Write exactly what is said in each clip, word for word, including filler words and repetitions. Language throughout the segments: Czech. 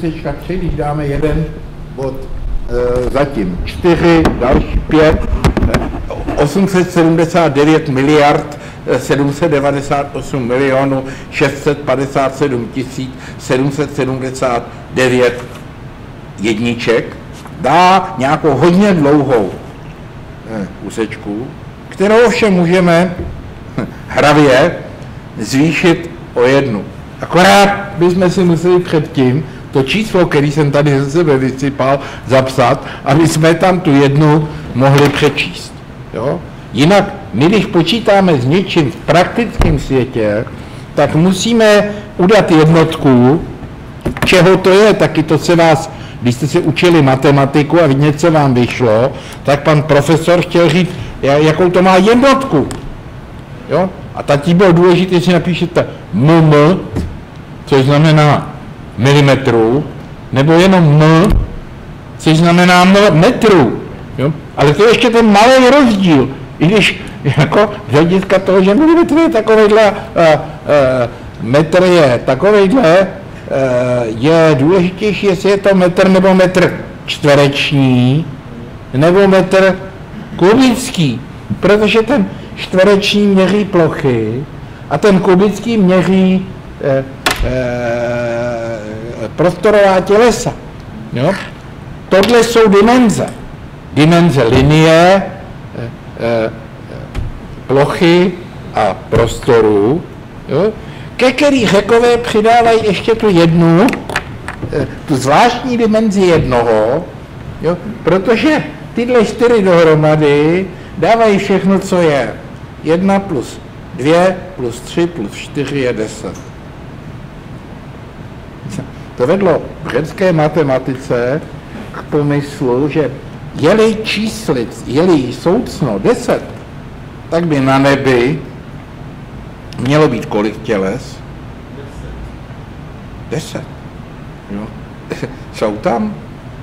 tři, když dáme jeden bod e, zatím, čtyři, další pět, osm set sedmdesát devět miliard, sedm set devadesát osm milionů, šest set padesát sedm tisíc, sedm set sedmdesát devět jedniček, dá nějakou hodně dlouhou e, úsečku, kterou ovšem můžeme hravě zvýšit o jednu. Akorát bychom si museli předtím to číslo, který jsem tady ze sebe vysypal, zapsat, aby jsme tam tu jednu mohli přečíst. Jo? Jinak, my když počítáme s něčím v praktickém světě, tak musíme udat jednotku, čeho to je, taky to se vás, když jste se učili matematiku a něco vám vyšlo, tak pan profesor chtěl říct, jakou to má jednotku. Jo? A taky bylo důležité, že napíšete mm, což znamená milimetrů, nebo jenom m, což znamená metru. Jo? Ale to je ještě ten malý rozdíl. I když jako z hlediska toho, že milimetr je takovejhle, uh, uh, metr je takovejhle, uh, je důležitější, jestli je to metr nebo metr čtvereční, nebo metr kubický. Protože ten čtvereční měří plochy a ten kubický měří uh, E, prostorová tělesa. Jo? Tohle jsou dimenze. Dimenze linie, e, e, plochy a prostoru, jo? Ke který Řekové přidávají ještě tu jednu, e, tu zvláštní dimenzi jednoho, jo? Protože tyhle čtyři dohromady dávají všechno, co je. Jedna plus dvě plus tři plus čtyři je deset. To vedlo v řecké matematice k pomyslu, že je-li číslic, je-li soucno deset, tak by na nebi mělo být kolik těles? Deset. Jo. Jsou tam?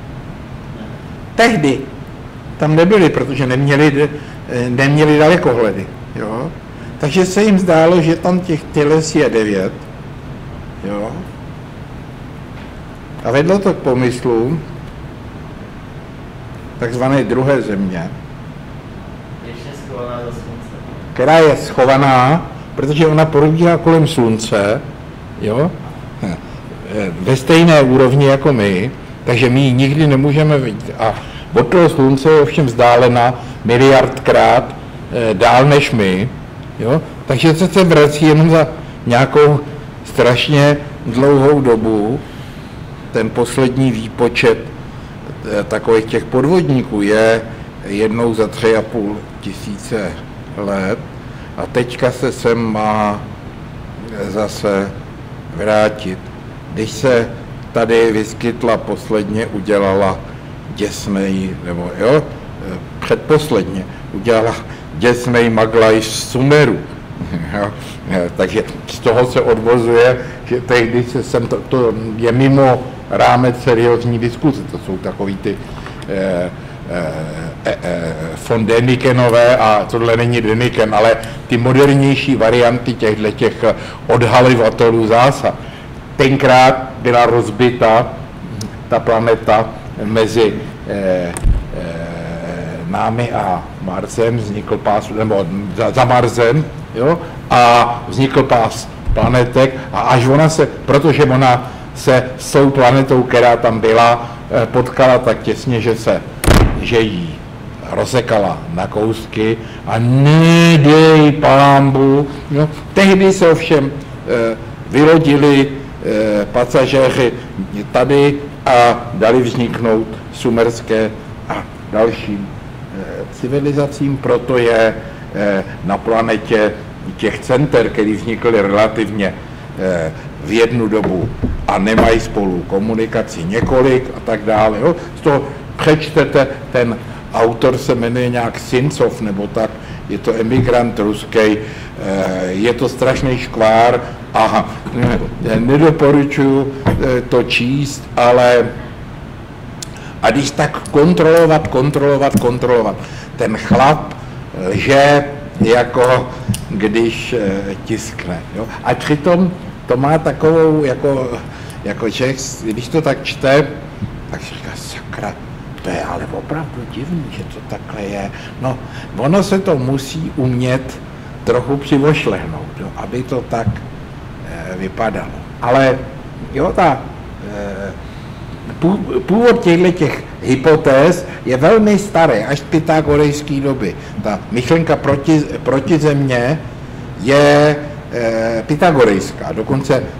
Tehdy tam nebyli, protože neměli, neměli dalekohledy. Jo. Takže se jim zdálo, že tam těch těles je devět. Jo. A vedlo to k pomyslu takzvané druhé země, která je schovaná, protože ona probíhá kolem slunce, jo, ve stejné úrovni jako my, takže my ji nikdy nemůžeme vidět. A od toho slunce je ovšem vzdálena miliardkrát eh, dál než my, jo, takže se se vrací jenom za nějakou strašně dlouhou dobu. Ten poslední výpočet takových těch podvodníků je jednou za tři a půl tisíce let a teďka se sem má zase vrátit. Když se tady vyskytla posledně, udělala děsnej, nebo jo, předposledně udělala děsnej Maglajš z Sumeru. Jo, takže z toho se odvozuje, že tehdy se sem to, to je mimo rámec seriózní diskuze. To jsou takový ty eh, eh, eh, von Dänikenové a tohle není Däniken, ale ty modernější varianty těchto těch odhalovatelů zásad. Tenkrát byla rozbita ta planeta mezi eh, eh, námi a Marsem, vznikl pás, nebo za, za Marsem, jo, a vznikl pás planetek a až ona se, protože ona se s tou planetou, která tam byla, potkala tak těsně, že se, že jí rozsekala na kousky a nedej pámbu, jo. Tehdy se ovšem eh, vylodili eh, pasažéři tady a dali vzniknout sumerské a dalším eh, civilizacím, proto je eh, na planetě těch center, které vznikly relativně eh, v jednu dobu a nemají spolu komunikaci několik a tak dále. Jo. Z toho přečtete, ten autor se jmenuje nějak Sincov nebo tak, je to emigrant ruský, eh, je to strašný škvár a eh, nedoporučuju eh, to číst, ale a když tak kontrolovat, kontrolovat, kontrolovat. Ten chlap lže jako když e, tiskne. Jo? A přitom to má takovou jako jako člověk, když to tak čte, tak si říká, sakra, to je ale opravdu divný, že to takhle je. No, ono se to musí umět trochu přivošlehnout, jo, aby to tak e, vypadalo. Ale jo, ta e, původ těchto těch hypotéz je velmi starý, až z pythagorejské doby. Ta myšlenka proti, proti země je e, pythagorejská, dokonce e,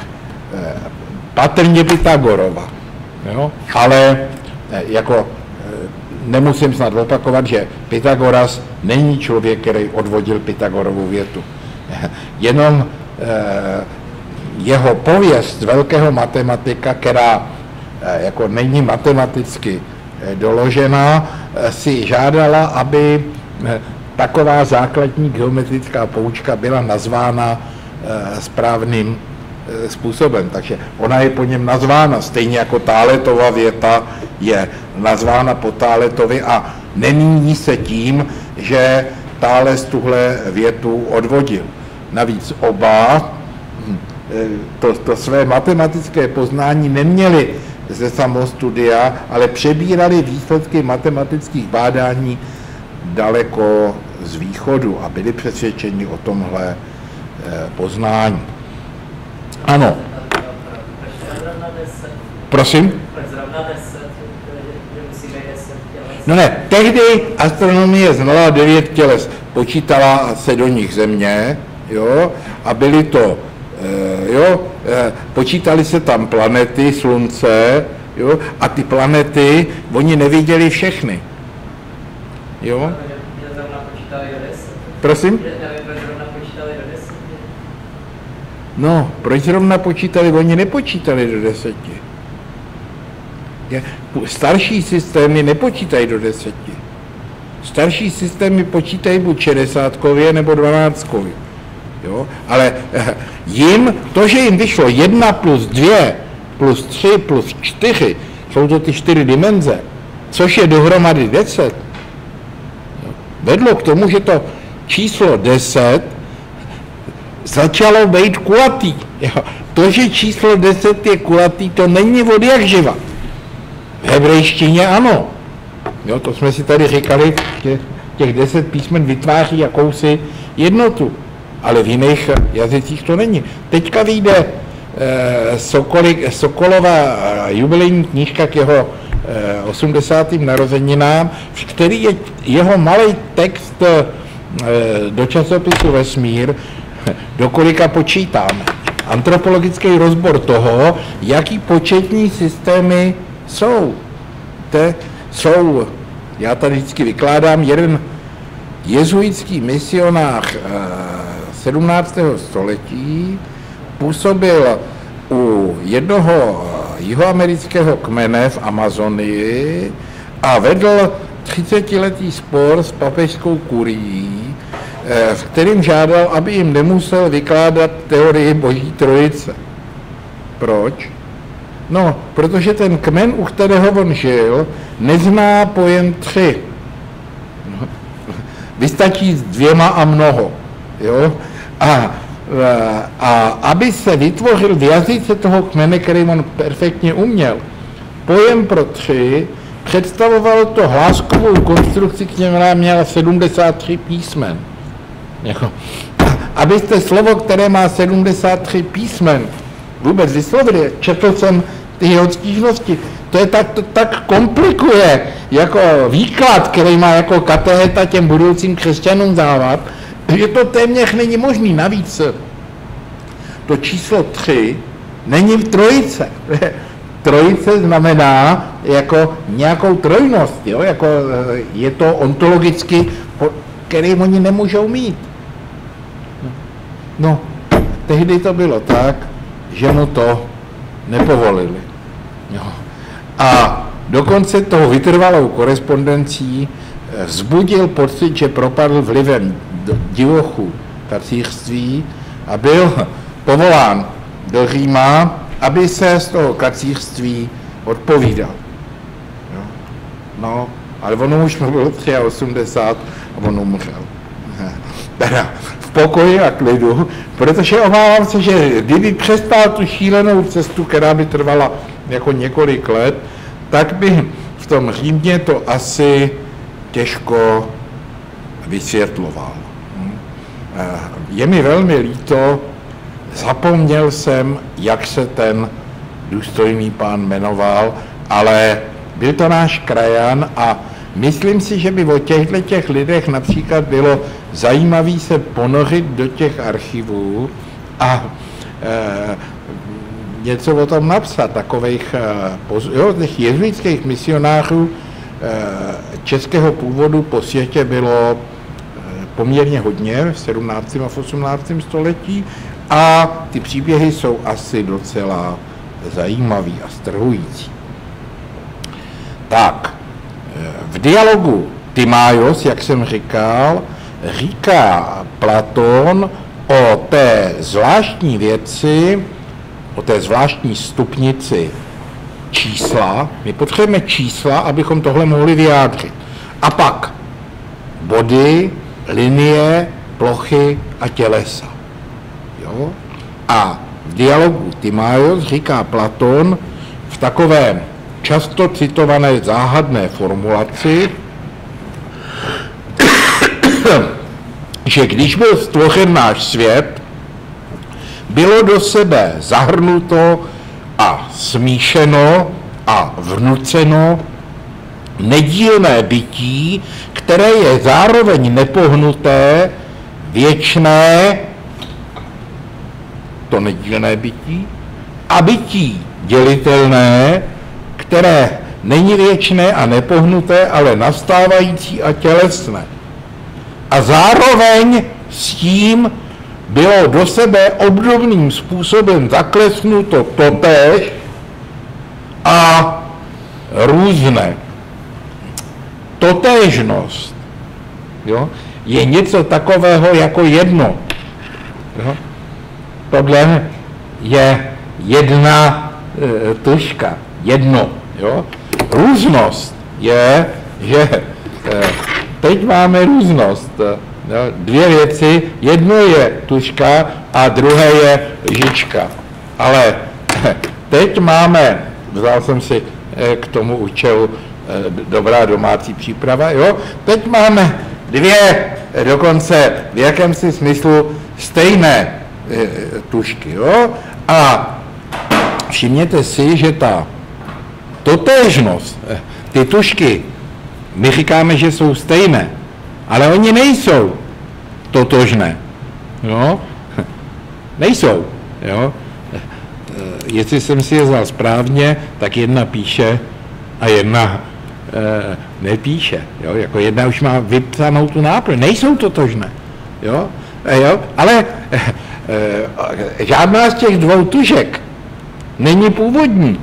patrně Pythagorova. Jo? Ale e, jako e, nemusím snad opakovat, že Pythagoras není člověk, který odvodil Pythagorovu větu. Jenom e, jeho pověst velkého matematika, která e, jako není matematicky e, doložená, e, si žádala, aby e, taková základní geometrická poučka byla nazvána e, správným e, způsobem. Takže ona je po něm nazvána, stejně jako Thaletova věta je nazvána po Thaletovi a nemíní se tím, že Thales tuhle větu odvodil. Navíc oba to, to své matematické poznání neměli ze samostudia, ale přebírali výsledky matematických bádání daleko z východu a byli přesvědčeni o tomhle poznání. Ano. Prosím? No ne, tehdy astronomie znala devět těles, počítala se do nich země, jo, a byly to, e, jo, e, počítali se tam planety, slunce, jo, a ty planety, oni neviděli všechny, jo. Prosím? No, proč zrovna počítali? Oni nepočítali do deseti. Starší systémy nepočítají do deseti. Starší systémy počítají buď šedesátkově nebo dvanáctkově. Jo? Ale eh, jim, to, že jim vyšlo jedna plus dvě, plus tři, plus čtyři, jsou to ty čtyři dimenze, což je dohromady deset, jo? Vedlo k tomu, že to číslo deset začalo být kulatý. Jo? To, že číslo deset je kulatý, to není od jak živa. V hebrejštině ano. Jo, to jsme si tady říkali, že těch deset písmen vytváří jakousi jednotu, ale v jiných jazycích to není. Teďka vyjde eh, Sokoli, Sokolova jubilejní knížka k jeho eh, osmdesátým narozeninám, v který je jeho malý text eh, do časopisu Vesmír, do kolika počítáme. Antropologický rozbor toho, jaký početní systémy jsou. Te, jsou, já tady vždycky vykládám, jeden jezuitský misionář sedmnáctého století působil u jednoho jihoamerického kmene v Amazonii a vedl třicetiletý spor s papežskou kurií, v kterým žádal, aby jim nemusel vykládat teorii Boží trojice. Proč? No, protože ten kmen, u kterého on žil, nezná pojem tři. No, vystačí s dvěma a mnoho. Jo? A, a aby se vytvořil v jazyce toho kmene, který on perfektně uměl, pojem pro tři, představovalo to hláskovou konstrukci, která měla sedmdesát tři písmen. Jako, abyste slovo, které má sedmdesát tři písmen, vůbec vyslovili, četl jsem ty jeho stížnosti, to je tak, to tak komplikuje jako výklad, který má jako kateheta těm budoucím křesťanům dávat, že to téměř není možný. Navíc to číslo tři není v trojice. Trojice znamená jako nějakou trojnost, jo? Jako je to ontologicky, který oni nemůžou mít. No, tehdy to bylo tak, že mu to nepovolili. Jo. A dokonce tou vytrvalou korespondencí vzbudil pocit, že propadl vlivem divochů kacířství a byl povolán do Říma, aby se z toho kacířství odpovídal. Jo. No, ale ono už mu bylo osmdesát tři a on umřel. Teda v pokoji a klidu, protože obávám se, že kdyby přestal tu šílenou cestu, která by trvala jako několik let, tak by v tom Římě to asi těžko vysvětloval. Je mi velmi líto, zapomněl jsem, jak se ten důstojný pán jmenoval, ale byl to náš krajan a myslím si, že by o těchto těch lidech například bylo zajímavé se ponořit do těch archivů a e, něco o tom napsat, takových e, jo, těch jezuitských misionářů e, českého původu po světě bylo e, poměrně hodně v sedmnáctém a v osmnáctém století a ty příběhy jsou asi docela zajímavý a strhující. Tak, v dialogu Timaios, jak jsem říkal, říká Platón o té zvláštní věci, o té zvláštní stupnici čísla. My potřebujeme čísla, abychom tohle mohli vyjádřit. A pak body, linie, plochy a tělesa. Jo? A v dialogu Timaios říká Platón v takovém často citované záhadné formulaci, že když byl stvořen náš svět, bylo do sebe zahrnuto a smíšeno a vnuceno nedílné bytí, které je zároveň nepohnuté, věčné, to nedílné bytí, a bytí dělitelné, které není věčné a nepohnuté, ale nastávající a tělesné. A zároveň s tím bylo do sebe obdobným způsobem zaklesnuto totéž a různé. Totéžnost, jo, je něco takového jako jedno. Jo. Tohle je jedna e, tužka, jedno. Jo. Různost je, že e, teď máme různost. Jo, dvě věci, jedno je tužka a druhé je žička. Ale teď máme, vzal jsem si k tomu účelu dobrá domácí příprava, jo, teď máme dvě dokonce v jakémsi smyslu stejné tužky, jo, a všimněte si, že ta totéžnost, ty tužky, my říkáme, že jsou stejné, ale oni nejsou totožné, jo? Nejsou, jo? Jestli jsem si je vzal správně, tak jedna píše a jedna e, nepíše, jo? Jako jedna už má vypsanou tu náplň, nejsou totožné, jo? E, jo? Ale e, e, žádná z těch dvou tužek není původní.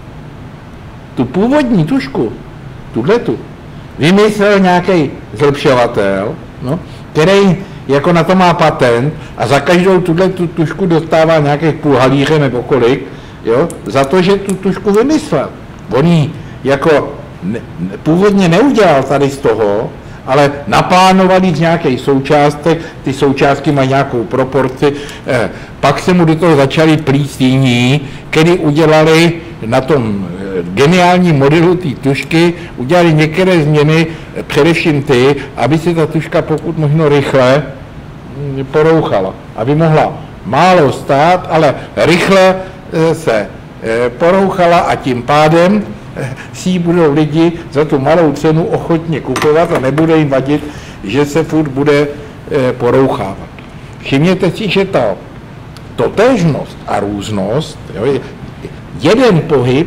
Tu původní tužku, tuhletu, vymyslel nějaký zlepšovatel, no, který jako na to má patent a za každou tuhle tu tužku dostává nějakých půl halíře nebo kolik, jo, za to, že tu tužku vymyslel. On ji jako ne, původně neudělal tady z toho, ale naplánovali z nějakých součástek, ty součástky mají nějakou proporci, eh, pak se mu do toho začali plíst jiní, který udělali na tom geniálním modelu té tužky, udělali některé změny, především ty, aby se ta tužka pokud možno rychle porouchala, aby mohla málo stát, ale rychle se porouchala a tím pádem si ji budou lidi za tu malou cenu ochotně kupovat a nebude jim vadit, že se furt bude porouchávat. Všimněte si, že ta totéžnost a různost, jo, jeden pohyb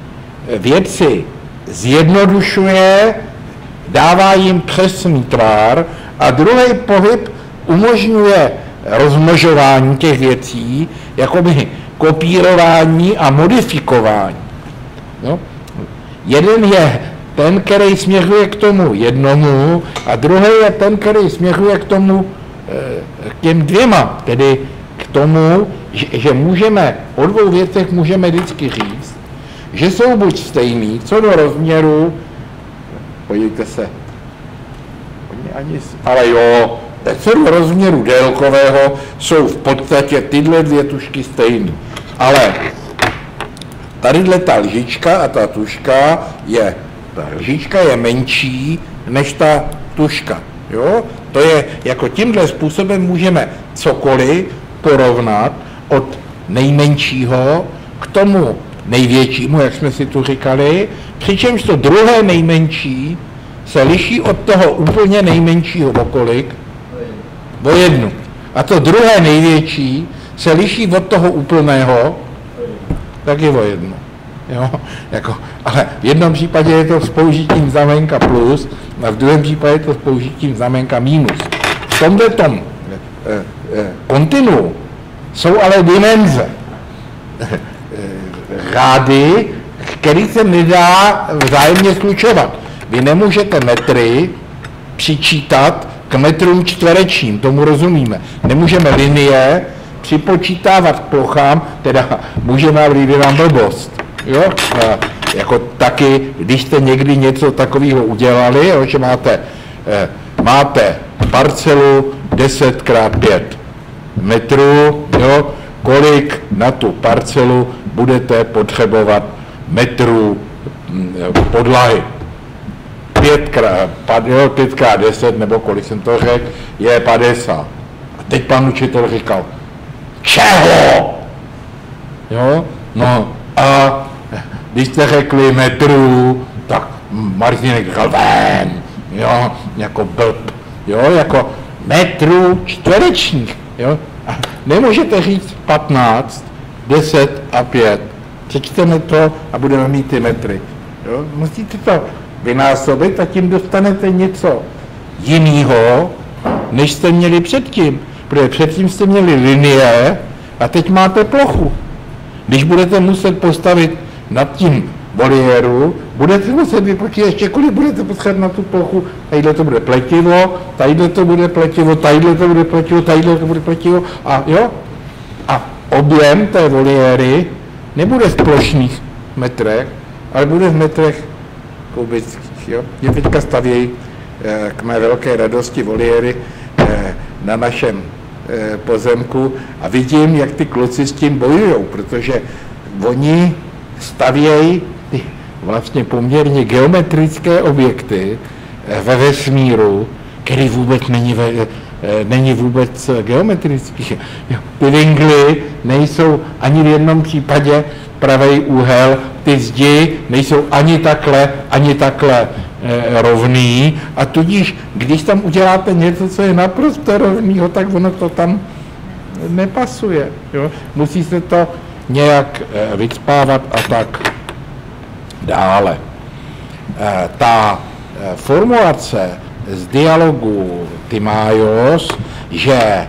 věci zjednodušuje, dává jim přesný tvar a druhý pohyb umožňuje rozmnožování těch věcí, jakoby kopírování a modifikování. No. Jeden je ten, který směřuje k tomu jednomu a druhý je ten, který směřuje k tomu, k těm dvěma, tedy k tomu, že, že můžeme, o dvou věcech můžeme vždycky říct, že jsou buď stejný, co do rozměru, podívejte se, ani, ale jo, celou rozměru délkového jsou v podstatě tyhle dvě tušky stejné. Ale tadyhle ta lžička a ta tuška je, ta lžička je menší než ta tuška. Jo? To je, jako tímhle způsobem můžeme cokoliv porovnat od nejmenšího k tomu největšímu, jak jsme si tu říkali, přičemž to druhé nejmenší se liší od toho úplně nejmenšího o kolik? O jednu. A to druhé největší se liší od toho úplného taky o jednu. Jo? Jako, ale v jednom případě je to s použitím znamenka plus a v druhém případě je to s použitím znamenka minus. V tomto tom eh, eh, kontinu jsou ale dimenze. Řády, který se nedá vzájemně slučovat. Vy nemůžete metry přičítat k metrům čtverečním, tomu rozumíme. Nemůžeme linie připočítávat k plochám, teda můžeme, ale jde nám blbost. Jo? A jako taky, když jste někdy něco takového udělali, jo, že máte, eh, máte parcelu deset krát pět metrů, jo, kolik na tu parcelu budete potřebovat metrů podlahy. pět krát deset, nebo kolik jsem to řekl, je padesát. A teď pan učitel říkal, čeho? Jo? No a když jste řekli metrů, tak Martinek říkal ven, jo, jako blb, jo, jako metrů čtverečních, jo. A nemůžete říct patnáct, deset a pět. Přečteme to a budeme mít ty metry. Jo? Musíte to vynásobit a tím dostanete něco jiného, než jste měli předtím. Protože předtím jste měli linie a teď máte plochu. Když budete muset postavit nad tím voliéru, budete muset vypočítat ještě, kolik budete potřebovat na tu plochu. Tadyhle to bude pletivo, tadyhle to bude pletivo, tadyhle to bude pletivo, tadyhle to bude pletivo a jo. A objem té voliéry nebude v plošných metrech, ale bude v metrech kubických. Jo? Mě teďka stavějí eh, k mé velké radosti voliéry eh, na našem eh, pozemku a vidím, jak ty kluci s tím bojujou, protože oni stavějí ty vlastně poměrně geometrické objekty eh, ve vesmíru, který vůbec není ve, není vůbec geometrický. Ty vingly nejsou ani v jednom případě pravý úhel, ty zdi nejsou ani takhle, ani takhle e, rovný a tudíž, když tam uděláte něco, co je naprosto rovnýho, tak ono to tam nepasuje. Jo? Musí se to nějak e, vycpávat a tak dále. E, ta e, formulace z dialogu Timaios, že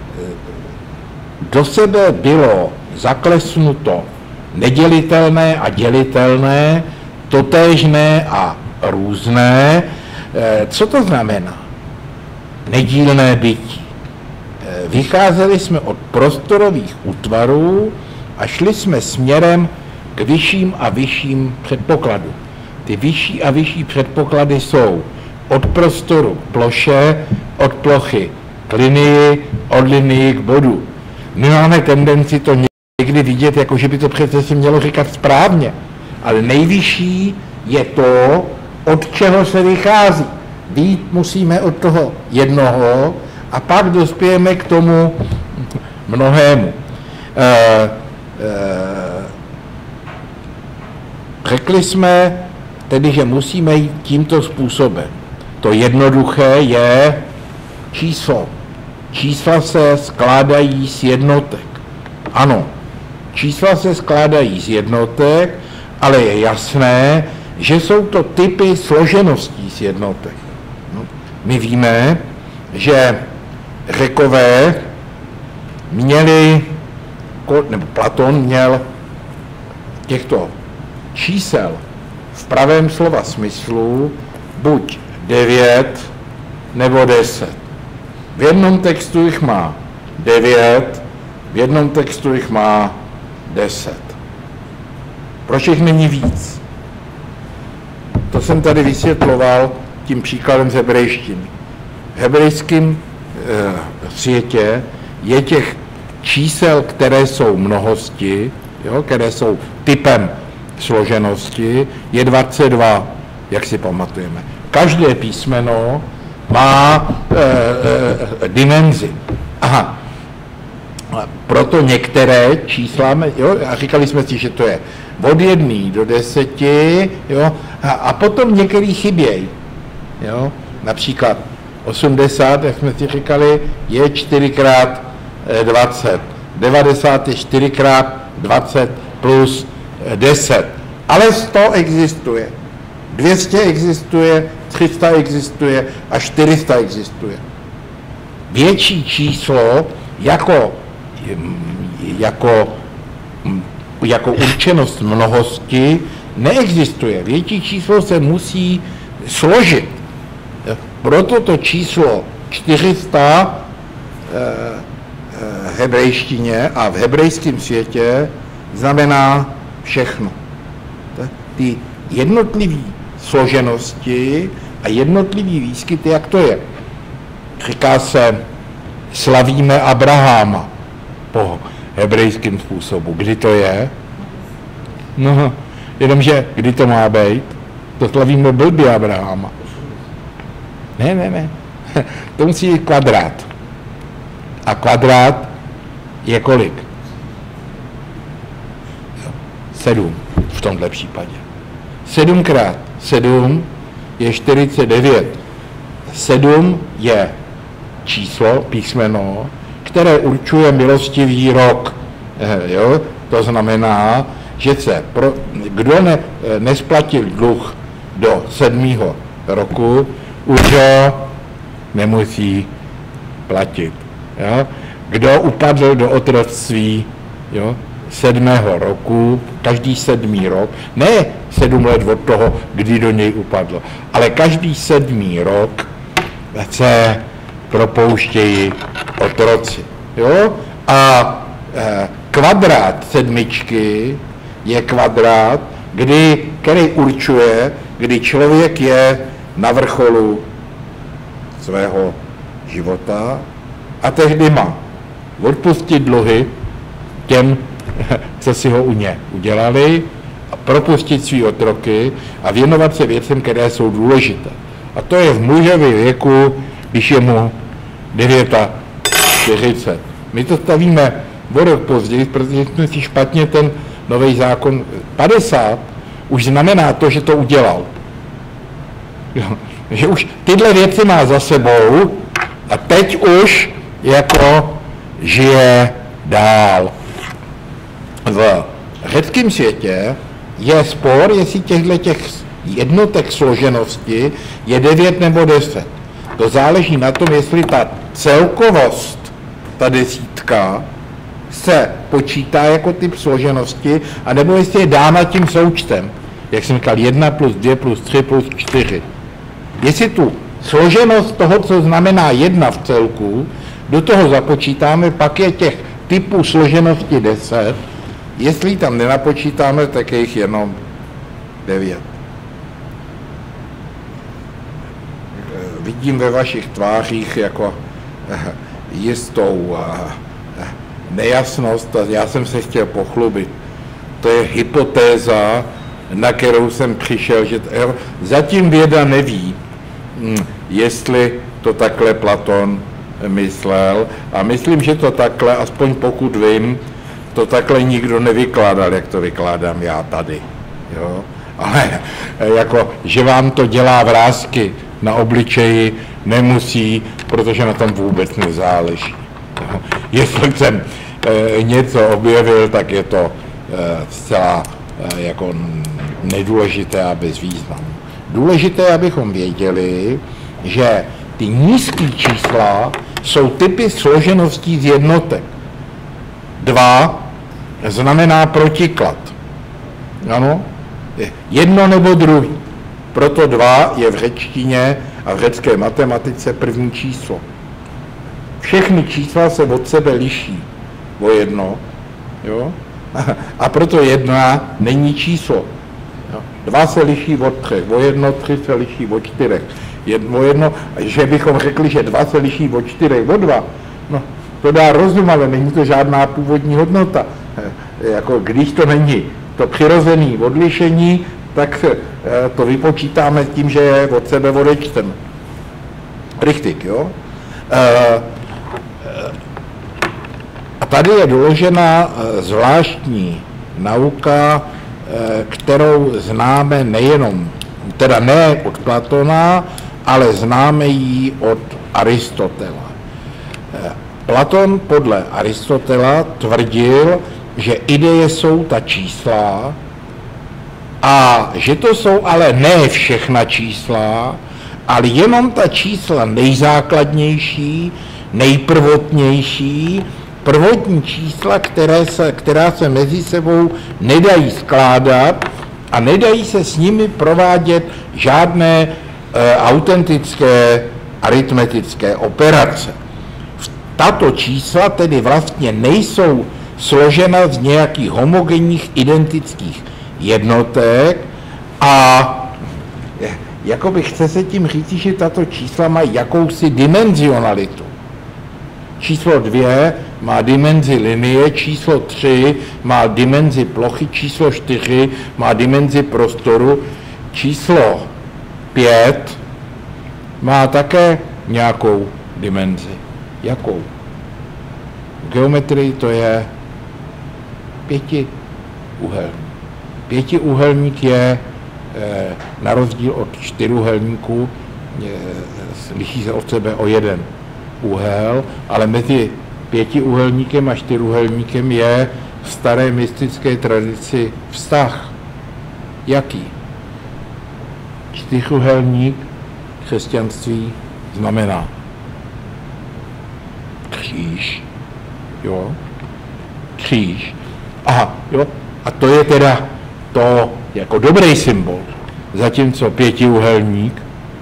do sebe bylo zaklesnuto nedělitelné a dělitelné, totéžné a různé. Co to znamená? Nedílné bytí. Vycházeli jsme od prostorových útvarů a šli jsme směrem k vyšším a vyšším předpokladům. Ty vyšší a vyšší předpoklady jsou od prostoru k ploše, od plochy k linii, od linii k bodu. My máme tendenci to někdy vidět, jako že by to přece si mělo říkat správně, ale nejvyšší je to, od čeho se vychází. Vít musíme od toho jednoho a pak dospějeme k tomu mnohému. E, e, řekli jsme tedy, že musíme jít tímto způsobem. To jednoduché je číslo. Čísla se skládají z jednotek. Ano, čísla se skládají z jednotek, ale je jasné, že jsou to typy složeností z jednotek. No, my víme, že Řekové měli, nebo Platon měl těchto čísel v pravém slova smyslu buď devět nebo deset. V jednom textu jich má devět, v jednom textu jich má deset. Proč jich není víc? To jsem tady vysvětloval tím příkladem z hebrejštiny. V hebrejském v světě je těch čísel, které jsou mnohosti, jo, které jsou typem složenosti, je dvacet dva, jak si pamatujeme. Každé písmeno má e, e, dimenzi. Aha. Proto některé čísla, jo, a říkali jsme si, že to je od jedné do deseti, jo, a, a potom některý chybějí. Jo. Například osmdesát, jak jsme si říkali, je čtyři krát dvacet. devadesát je čtyři krát dvacet plus deset. Ale sto existuje. dvě stě existuje, tři sta existuje a čtyři sta existuje. Větší číslo jako, jako, jako určenost mnohosti neexistuje. Větší číslo se musí složit. Proto to číslo čtyři sta eh, v hebrejštině a v hebrejském světě znamená všechno. Ty jednotlivé složenosti a jednotlivý výskyty, jak to je. Říká se, slavíme Abraháma po hebrejském způsobu. Kdy to je? No, jenomže kdy to má být? To slavíme blbě Abraháma. Ne, ne, ne. To musí být kvadrát. A kvadrát je kolik? Sedm v tomhle případě. Sedm krát sedm je čtyřicet devět. Sedm je číslo, písmeno, které určuje milostivý rok. E, jo? To znamená, že se pro, kdo ne, nesplatil dluh do sedmého roku, už ho nemusí platit. Jo? Kdo upadl do otroctví, jo, sedmého roku, každý sedmý rok, ne sedm let od toho, kdy do něj upadlo, ale každý sedmý rok se propouštějí otroci. Jo? A e, kvadrát sedmičky je kvadrát, kdy, který určuje, kdy člověk je na vrcholu svého života a tehdy má odpustit dluhy těm, co si ho u ně udělali, a propustit svý otroky a věnovat se věcem, které jsou důležité. A to je v mužově věku, když je mu čtyřicet devět. My to stavíme o rok později, protože jsme si špatně ten nový zákon padesát už znamená to, že to udělal. Jo. Že už tyhle věci má za sebou a teď už jako žije dál. V řeckém světě je spor, jestli těchto těch jednotek složenosti je devět nebo deset. To záleží na tom, jestli ta celkovost, ta desítka, se počítá jako typ složenosti, anebo jestli je dána tím součtem. Jak jsem říkal, jedna plus dvě plus tři plus čtyři. Jestli tu složenost toho, co znamená jedna v celku, do toho započítáme, pak je těch typů složenosti deset, jestli tam nenapočítáme, tak je jich jenom devět. Vidím ve vašich tvářích jako jistou nejasnost a já jsem se chtěl pochlubit. To je hypotéza, na kterou jsem přišel, že zatím věda neví, jestli to takhle Platon myslel, a myslím, že to takhle, aspoň pokud vím, to takhle nikdo nevykládal, jak to vykládám já tady. Jo? Ale jako, že vám to dělá vrásky na obličeji, nemusí, protože na tom vůbec nezáleží. Jo? Jestli jsem e, něco objevil, tak je to e, zcela e, jako nedůležité a bez významu. Důležité, abychom věděli, že ty nízké čísla jsou typy složeností z jednotek. Dva znamená protiklad. Ano? Jedno nebo druhý. Proto dva je v řečtině a v řecké matematice první číslo. Všechny čísla se od sebe liší o jedno, jo? A proto jedna není číslo. Jo? Dva se liší od třech, o jedno, tři se liší od čtyřech. jedno, jedno, že bychom řekli, že dva se liší od čtyři, od dva, no to dá rozum, ale není to žádná původní hodnota. Jako když to není to přirozené odlišení, tak to vypočítáme tím, že je od sebe odečteme. Richtig, jo? A tady je doložena zvláštní nauka, kterou známe nejenom, teda ne od Platona, ale známe ji od Aristotela. Platon podle Aristotela tvrdil, že ideje jsou ta čísla a že to jsou ale ne všechna čísla, ale jenom ta čísla nejzákladnější, nejprvotnější, prvotní čísla, které se, která se mezi sebou nedají skládat a nedají se s nimi provádět žádné e, autentické aritmetické operace. Tato čísla tedy vlastně nejsou složena z nějakých homogenních identických jednotek a jakoby chce se tím říct, že tato čísla mají jakousi dimenzionalitu. Číslo dvě má dimenzi linie, číslo tři má dimenzi plochy, číslo čtyři má dimenzi prostoru, číslo pět má také nějakou dimenzi. Jakou? V geometrii to je pětiúhelník. Pětiúhelník je e, na rozdíl od čtyřúhelníků, e, liší se od sebe o jeden úhel, ale mezi pětiúhelníkem a čtyřúhelníkem je v staré mystické tradici vztah. Jaký? Čtyřúhelník křesťanství znamená kříž, jo, kříž. Aha, jo, a to je teda to jako dobrý symbol, zatímco pětiúhelník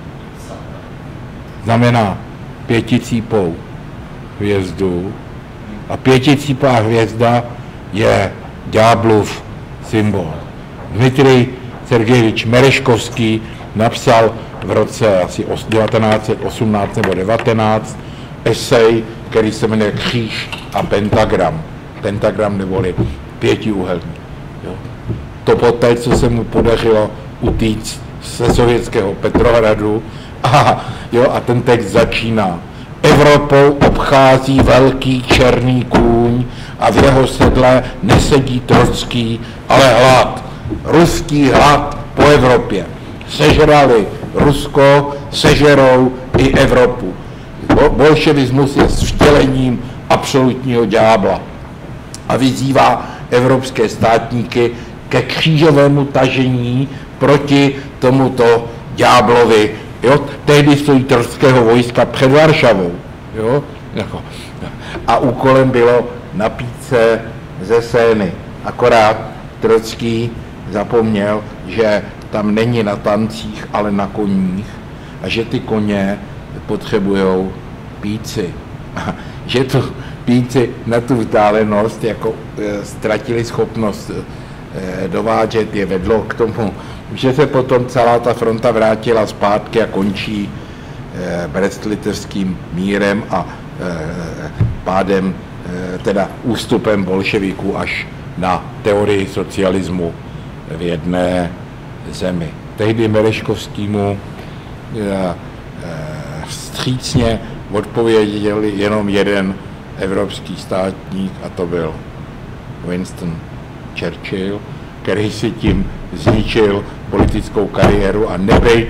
znamená pěticípou hvězdu a pěticípá hvězda je ďáblův symbol. Dmitrij Sergejevič Mereškovský napsal v roce asi devatenáct set osmnáct nebo devatenáct esej, který se jmenuje Kříž a pentagram. Pentagram neboli pětiúhelník. To poté, co se mu podařilo utíct ze sovětského Petrohradu, a, jo, a ten text začíná. Evropou obchází velký černý kůň a v jeho sedle nesedí Trocký, ale hlad. Ruský hlad po Evropě. Sežrali Rusko, sežerou i Evropu. Bolševismus je vtělením absolutního ďábla a vyzývá evropské státníky ke křížovému tažení proti tomuto ďáblovi. Jo? Tehdy stojí trockého vojska před Varšavou. Jo? A úkolem bylo napít se ze Sény. Akorát Trocký zapomněl, že tam není na tancích, ale na koních a že ty koně potřebujou píci. A že to píci na tu vzdálenost jako e, ztratili schopnost e, dovážet, je vedlo k tomu, že se potom celá ta fronta vrátila zpátky a končí e, brest-litevským mírem a e, pádem, e, teda ústupem bolševiků až na teorii socialismu v jedné zemi. Tehdy Mereškovskýmu e, vstřícně odpověděl jenom jeden evropský státník a to byl Winston Churchill, který si tím zničil politickou kariéru a nebejt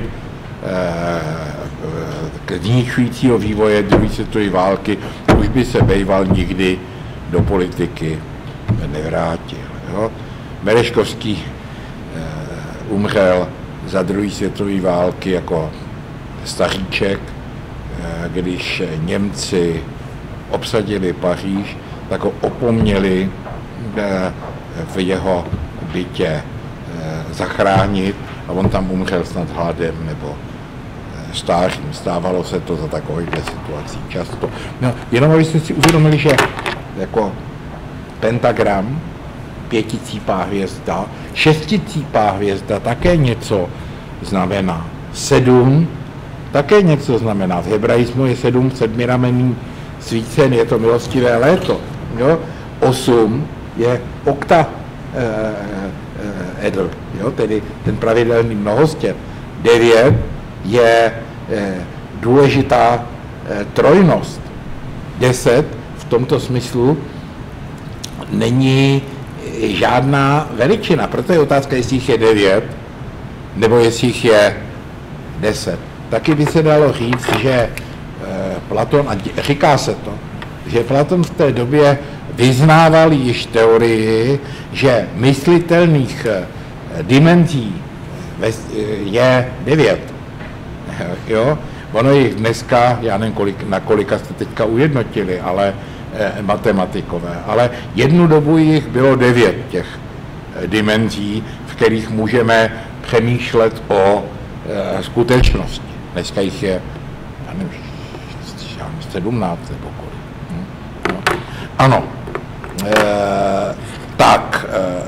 k zničujícího vývoje druhé světové války už by se bejval nikdy do politiky nevrátil. Jo? Mereškovský umřel za druhé světové války jako staříček, když Němci obsadili Paříž, tak ho opomněli v jeho bytě zachránit a on tam umřel snad hladem nebo stářím. Stávalo se to za takovýchhle situací často. No, jenom abyste si uvědomili, že jako pentagram, pěticípá hvězda, šesticípá hvězda také něco znamená. Sedm také něco znamená. V hebraismu je sedm sedmiramenný svícen, je to milostivé léto. Jo? Osm je okta eh, edl, jo? Tedy ten pravidelný mnohostěn. Devět je eh, důležitá eh, trojnost. Deset v tomto smyslu není žádná veličina, proto je otázka, jestli jich je devět, nebo jestli jich je deset. Taky by se dalo říct, že e, Platon, a říká se to, že Platon v té době vyznával již teorii, že myslitelných e, dimenzí je devět. Jo? Ono jich dneska, já nevím, kolik, na kolika jste teďka ujednotili, ale e, matematikové, ale jednu dobu jich bylo devět těch e, dimenzí, v kterých můžeme přemýšlet o e, skutečnosti. Dneska jich je, já nevím, sedmnáct nebo kolik. Hm? No. Ano, e, tak,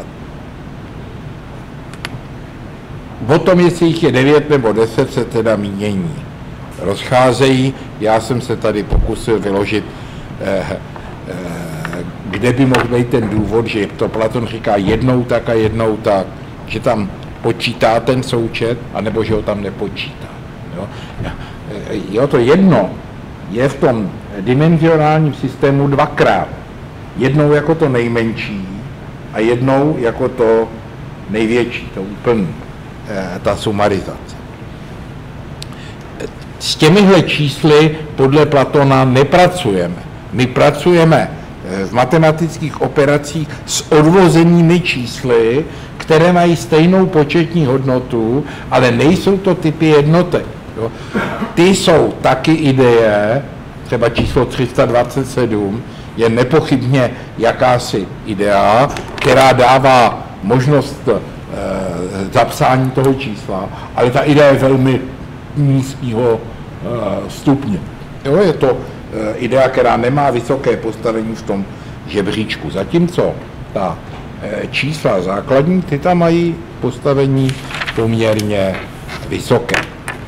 e, o tom, jestli jich je devět nebo deset, se teda mínění rozcházejí. Já jsem se tady pokusil vyložit, eh, eh, kde by mohl být ten důvod, že to Platon říká jednou tak a jednou tak, že tam počítá ten součet, anebo že ho tam nepočítá. Jo, jo to jedno je v tom dimenzionálním systému dvakrát. Jednou jako to nejmenší a jednou jako to největší, to úplný, eh, ta sumarizace. S těmihle čísly podle Platona nepracujeme. My pracujeme v matematických operacích s odvozenými čísly, které mají stejnou početní hodnotu, ale nejsou to typy jednotek. Jo. Ty jsou taky ideje, třeba číslo tři sta dvacet sedm je nepochybně jakási idea, která dává možnost e, zapsání toho čísla, ale ta idea je velmi nízkého stupně. Jo, je to idea, která nemá vysoké postavení v tom žebříčku. Zatímco ta čísla základní, ty tam mají postavení poměrně vysoké.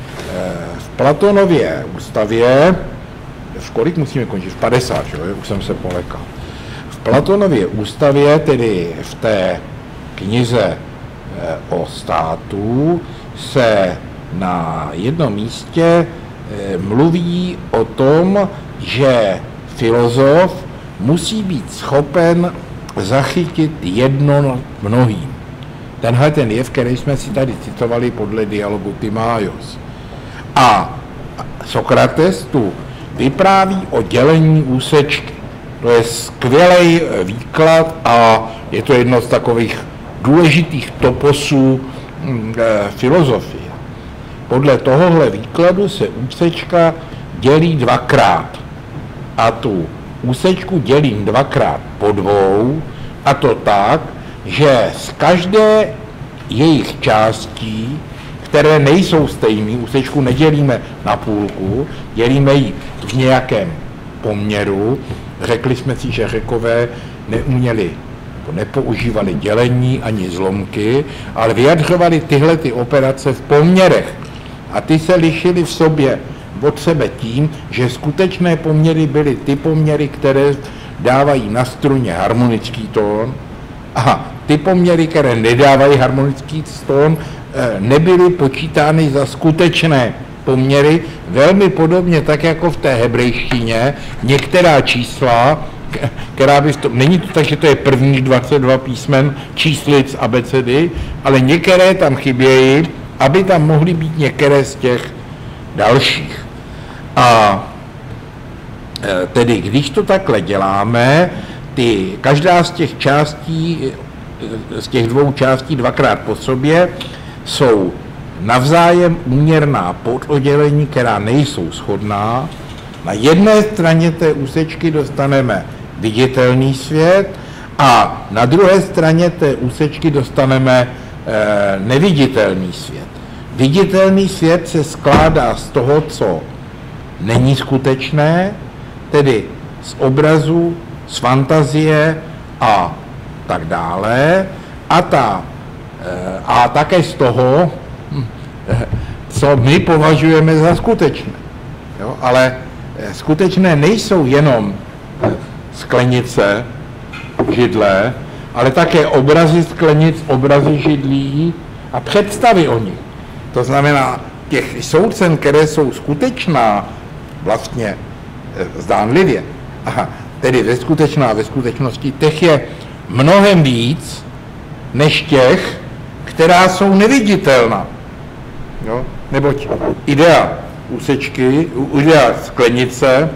V Platonově ústavě, v kolik musíme končit? V padesát, jo? Už jsem se polekal. V Platonově ústavě, tedy v té knize o státu, se na jednom místě e, mluví o tom, že filozof musí být schopen zachytit jedno mnohým. Tenhle ten jev, který jsme si tady citovali podle dialogu Timáios. A Sokrates tu vypráví o dělení úsečky. To je skvělý výklad a je to jedno z takových důležitých toposů e, filozofie. Podle tohohle výkladu se úsečka dělí dvakrát. A tu úsečku dělím dvakrát po dvou, a to tak, že z každé jejich částí, které nejsou stejné, úsečku nedělíme na půlku, dělíme ji v nějakém poměru. Řekli jsme si, že Řekové neuměli, nepoužívali dělení ani zlomky, ale vyjadřovali tyhle ty operace v poměrech. A ty se lišily v sobě od sebe tím, že skutečné poměry byly ty poměry, které dávají na struně harmonický tón, a ty poměry, které nedávají harmonický tón, nebyly počítány za skutečné poměry, velmi podobně tak jako v té hebrejštině některá čísla, která by to, není to tak, že to je prvních dvacet dva písmen číslic abecedy, ale některé tam chybějí, aby tam mohly být některé z těch dalších. A tedy, když to takhle děláme, ty, každá z těch částí, z těch dvou částí dvakrát po sobě, jsou navzájem úměrná pododdělení, která nejsou shodná. Na jedné straně té úsečky dostaneme viditelný svět a na druhé straně té úsečky dostaneme e, neviditelný svět. Viditelný svět se skládá z toho, co není skutečné, tedy z obrazu, z fantazie a tak dále, a, ta, a také z toho, co my považujeme za skutečné. Jo? Ale skutečné nejsou jenom sklenice, židle, ale také obrazy sklenic, obrazy židlí a představy o nich. To znamená, těch soucen, které jsou skutečná, vlastně zdánlivě, aha, tedy ve skutečná ve skutečnosti, těch je mnohem víc, než těch, která jsou neviditelná. Jo? Neboť idea úsečky, idea sklenice,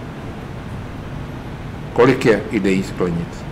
kolik je ideí sklenic?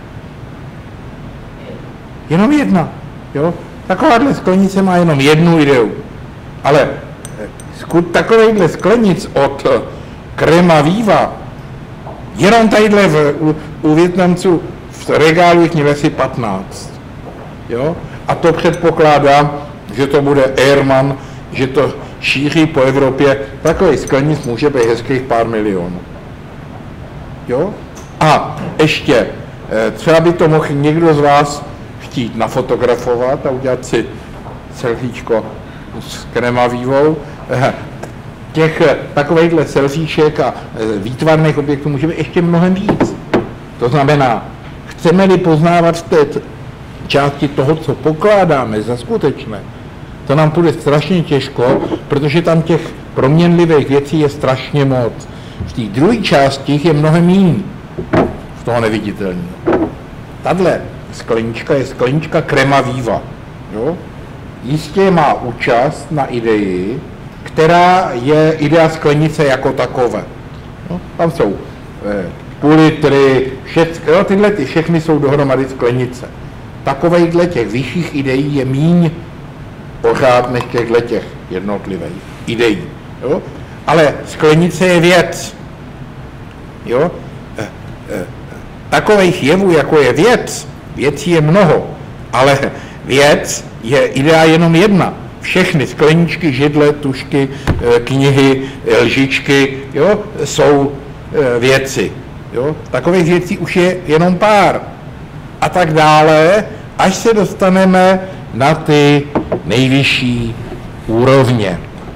Jenom jedna. Jo? Takováhle sklenice má jenom jednu ideu. Ale takovýchhle sklenic od Krema Viva, jenom tadyhle v, u, u Vietnamců v regálu jich měli asi patnáct. Jo? A to předpokládá, že to bude Ehrman, že to šíří po Evropě. Takový sklenic může být hezkých pár milionů. Jo? A ještě, třeba by to mohl někdo z vás chtít nafotografovat a udělat si selfiečko s kremavívou. Těch takovýchhle selfieček a výtvarných objektů může být ještě mnohem víc. To znamená, chceme-li poznávat v té části toho, co pokládáme za skutečné, to nám půjde strašně těžko, protože tam těch proměnlivých věcí je strašně moc. V té druhé části je mnohem méně z toho neviditelného. Tahle sklenička je sklenička Krema Viva. Jo? Jistě má účast na ideji, která je idea sklenice jako takové. No, tam jsou eh, půl litry, všechny, jo, tyhle ty všechny jsou dohromady sklenice. Takovejhle těch vyšších ideí je míň pořád než těchto těch jednotlivých ideí. Jo? Ale sklenice je věc. Jo? E, e, takových jevů, jako je věc, věcí je mnoho, ale věc je idea jenom jedna. Všechny skleničky, židle, tušky, knihy, lžičky, jo, jsou věci. Jo? Takových věcí už je jenom pár. A tak dále, až se dostaneme na ty nejvyšší úrovně.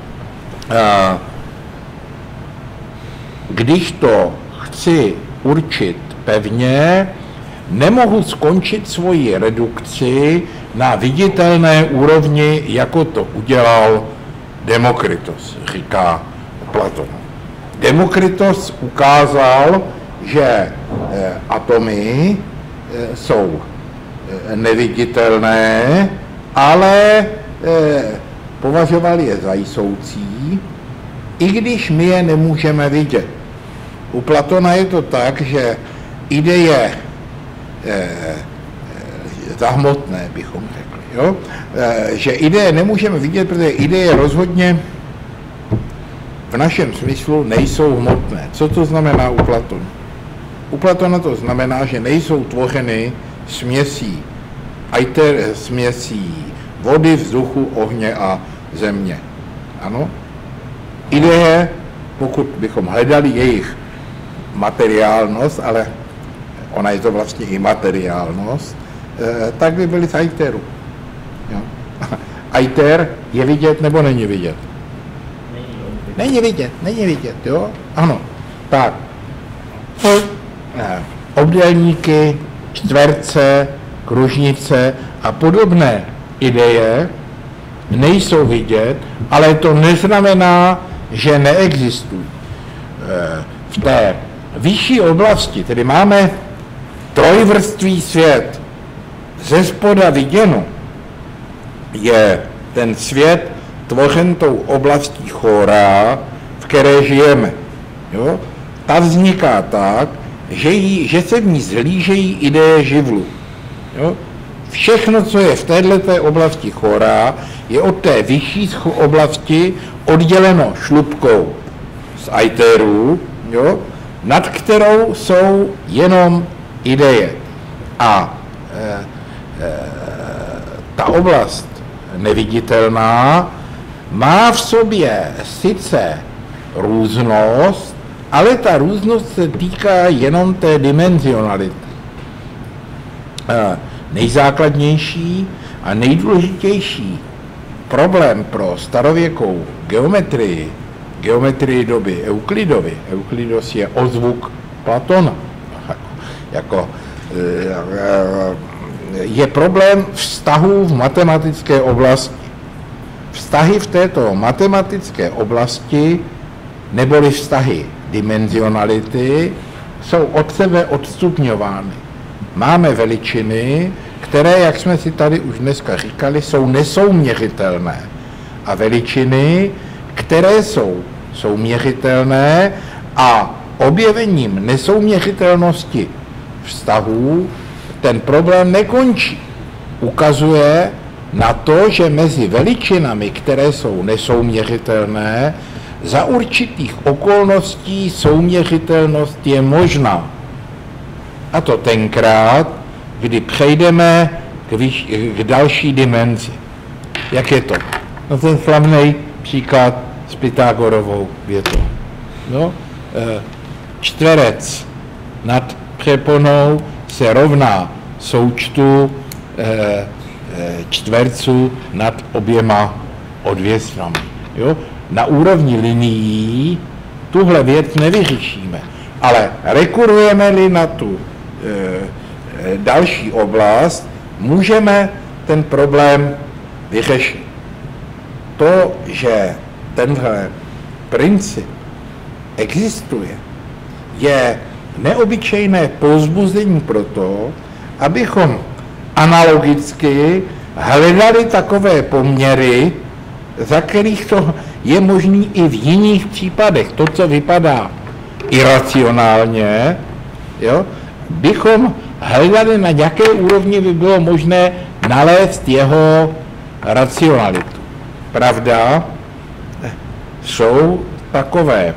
Když to chci určit pevně, nemohu skončit svoji redukci na viditelné úrovni, jako to udělal Demokritos, říká Platon. Demokritos ukázal, že atomy jsou neviditelné, ale považoval je za jsoucí, i když my je nemůžeme vidět. U Platona je to tak, že ideje zahmotné, bychom řekli, jo? Že ideje nemůžeme vidět, protože ideje rozhodně v našem smyslu nejsou hmotné. Co to znamená u Platona? U Platona to znamená, že nejsou tvořeny směsí, ajter, směsí vody, vzduchu, ohně a země. Ano? Ideje, pokud bychom hledali jejich materiálnost, ale ona je to vlastně i materiálnost, tak by byly z ajteru. Jo? Ajter je vidět nebo není vidět? Není vidět, není vidět, jo? Ano. Tak. Obdélníky, čtverce, kružnice a podobné ideje nejsou vidět, ale to neznamená, že neexistují. V té vyšší oblasti, tedy máme trojvrstvý svět, ze spoda viděno je ten svět tvořen tou oblastí chóra, v které žijeme. Jo? Ta vzniká tak, že, jí, že se v ní zhlížejí ideje živlu. Jo? Všechno, co je v této oblasti chóra, je od té vyšší oblasti odděleno šlupkou z ajterů, jo? Nad kterou jsou jenom ideje. A e, e, ta oblast neviditelná má v sobě sice různost, ale ta různost se týká jenom té dimenzionality. E, nejzákladnější a nejdůležitější problém pro starověkou geometrii, geometrii doby Euklidovy, Euklidos je ozvuk Platona, jako, je problém vztahů v matematické oblasti. Vztahy v této matematické oblasti, neboli vztahy dimenzionality, jsou od sebe odstupňovány. Máme veličiny, které, jak jsme si tady už dneska říkali, jsou nesouměřitelné. A veličiny, které jsou, jsou měřitelné a objevením nesouměřitelnosti vztahů ten problém nekončí. Ukazuje na to, že mezi veličinami, které jsou nesouměřitelné, za určitých okolností souměřitelnost je možná. A to tenkrát, kdy přejdeme k, výš, k další dimenzi. Jak je to? No ten slavný příklad s Pythagorovou větou. No, čtverec nad přeponou se rovná součtu čtverců nad oběma odvěsnami. Jo? Na úrovni linií tuhle věc nevyřešíme, ale rekurujeme-li na tu e, další oblast, můžeme ten problém vyřešit. To, že tenhle princip existuje, je neobyčejné povzbuzení pro to, abychom analogicky hledali takové poměry, za kterých to je možný i v jiných případech. To, co vypadá iracionálně, jo, bychom hledali, na jaké úrovni by bylo možné nalézt jeho racionalitu. Pravda, jsou takové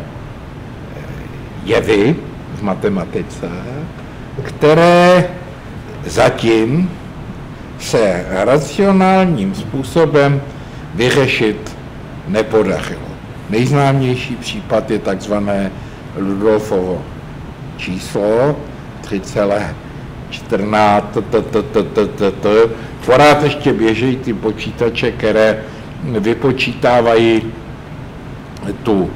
jevy v matematice, které zatím se racionálním způsobem vyřešit nepodařilo. Nejznámější případ je takzvané Rudolfovo číslo tři celá čtrnáct. Pořád ještě běžejí ty počítače, které vypočítávají tu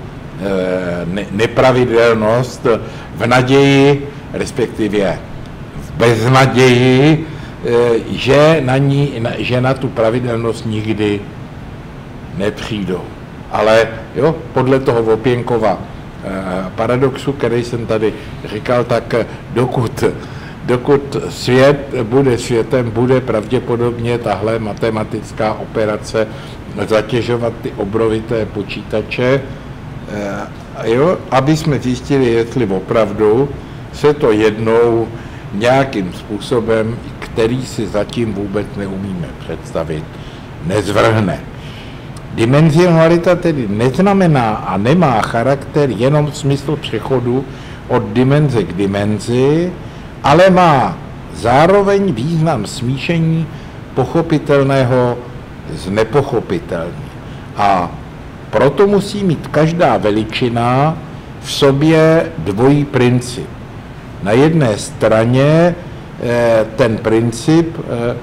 nepravidelnost v naději, respektive v beznaději, že na, ní, že na tu pravidelnost nikdy nepřijdou. Ale jo, podle toho Vopěnkova paradoxu, který jsem tady říkal, tak dokud, dokud svět bude světem, bude pravděpodobně tahle matematická operace zatěžovat ty obrovité počítače, jo, aby jsme zjistili, jestli opravdu se to jednou nějakým způsobem, který si zatím vůbec neumíme představit, nezvrhne. Dimenzionalita tedy neznamená a nemá charakter jenom v smyslu přechodu od dimenze k dimenzi, ale má zároveň význam smíšení pochopitelného s nepochopitelným. A proto musí mít každá veličina v sobě dvojí princip. Na jedné straně ten princip,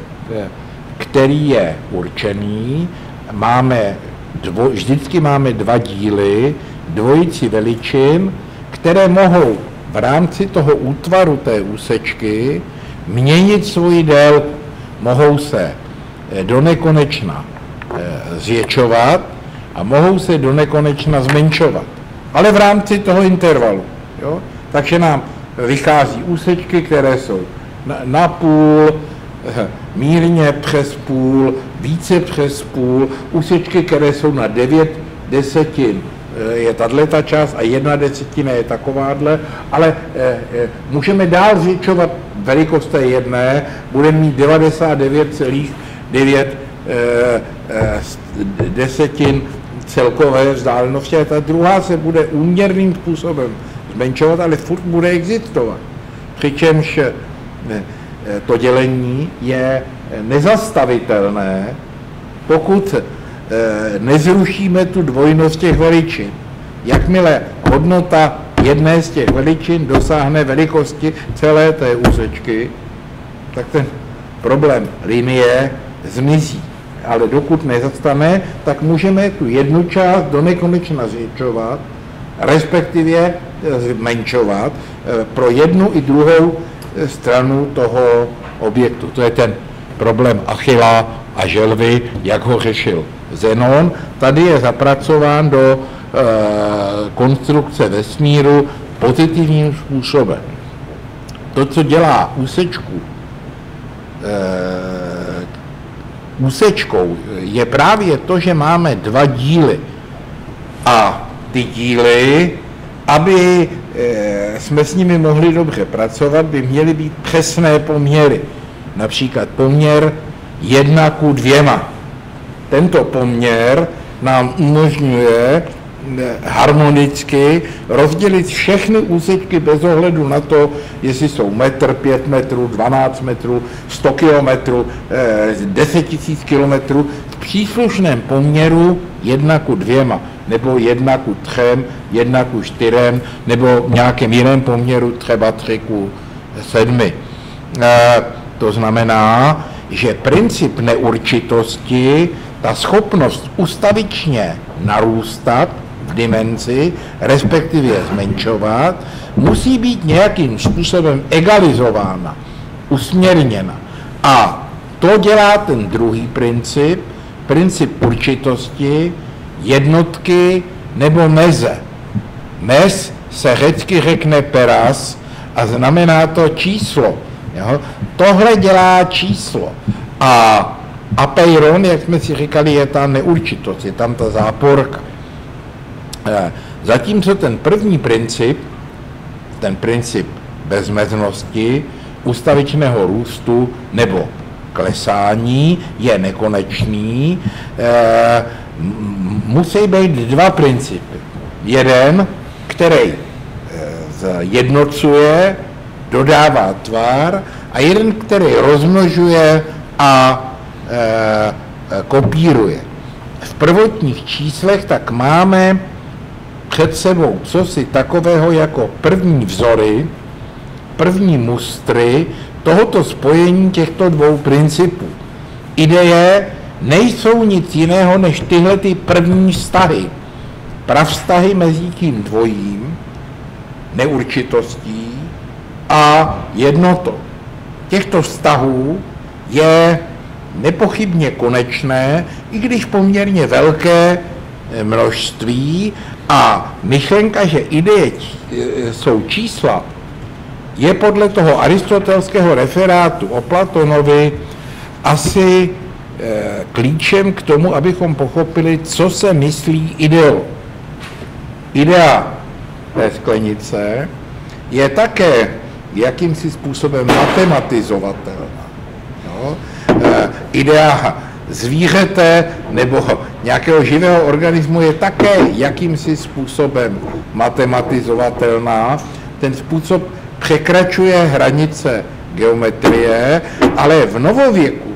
který je určený, máme dvo, vždycky máme dva díly, dvojici veličin, které mohou v rámci toho útvaru té úsečky měnit svoji délku. Mohou se do nekonečna zvětšovat a mohou se do nekonečna zmenšovat. Ale v rámci toho intervalu. Jo? Takže nám vychází úsečky, které jsou na, na půl, mírně přes půl, více přes půl, úsečky, které jsou na devět desetin, je tato část a jedna desetina je takováhle, ale e, e, můžeme dál zvětšovat velikost té jedné, budeme mít devadesát devět celá devět e, e, desetin celkové vzdálenosti a ta druhá se bude úměrným způsobem zmenšovat, ale furt bude existovat. Přičemž ne, to dělení je nezastavitelné, pokud e, nezrušíme tu dvojnost těch veličin. Jakmile hodnota jedné z těch veličin dosáhne velikosti celé té úsečky, tak ten problém linie zmizí. ale dokud nezastane, tak můžeme tu jednu část do nekonečna zvětšovat, respektive zmenšovat pro jednu i druhou stranu toho objektu. To je ten problém Achilla a želvy, jak ho řešil Zenon. Tady je zapracován do e, konstrukce vesmíru pozitivním způsobem. To, co dělá úsečku, e, úsečkou, je právě to, že máme dva díly. A ty díly, aby e, jsme s nimi mohli dobře pracovat, by měly být přesné poměry. Například poměr jedna ku dvěma. Tento poměr nám umožňuje harmonicky rozdělit všechny úsečky bez ohledu na to, jestli jsou metr, pět metrů, dvanáct metrů, sto kilometrů, deset tisíc kilometrů v příslušném poměru jedna ku dvěma, nebo jedna ku třem, jedna ku čtyřem, nebo v nějakém jiném poměru třeba tři ku sedmi. To znamená, že princip neurčitosti, ta schopnost ustavičně narůstat v dimenzi, respektive zmenšovat, musí být nějakým způsobem egalizována, usměrněna. A to dělá ten druhý princip, princip určitosti, jednotky nebo meze. Mez se řecky řekne peras a znamená to číslo. Jo? Tohle dělá číslo. A apeiron, jak jsme si říkali, je ta neurčitost, je tam ta záporka. Zatímco ten první princip, ten princip bezmeznosti, ustavičného růstu nebo klesání je nekonečný, musí být dva principy. Jeden, který zjednocuje, dodává tvar, a jeden, který rozmnožuje a e, kopíruje. V prvotních číslech tak máme před sebou cosi takového jako první vzory, první mustry tohoto spojení těchto dvou principů. Ideje nejsou nic jiného než tyhle ty první vztahy. Pravztahy mezi tím dvojím, neurčitostí a jednotou. Těchto vztahů je nepochybně konečné, i když poměrně velké množství, a myšlenka, že ideje jsou čísla, je podle toho aristotelského referátu o Platonovi asi e, klíčem k tomu, abychom pochopili, co se myslí ideou. Idea té sklenice je také jakýmsi způsobem matematizovatelná. No? E, idea zvířete nebo nějakého živého organismu je také jakýmsi způsobem matematizovatelná. Ten způsob překračuje hranice geometrie, ale v novověku,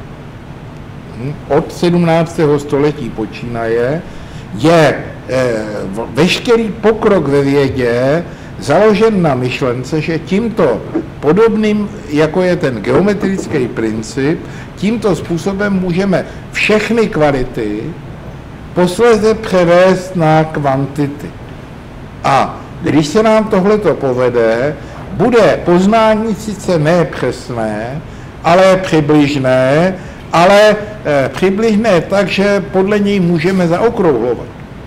od sedmnáctého století počínaje, je eh, veškerý pokrok ve vědě založen na myšlence, že tímto podobným, jako je ten geometrický princip, tímto způsobem můžeme všechny kvality posléze převést na kvantity. A když se nám tohleto povede, bude poznání sice ne přesné, ale přibližné, ale eh, přibližné tak, že podle něj můžeme zaokrouhlovat.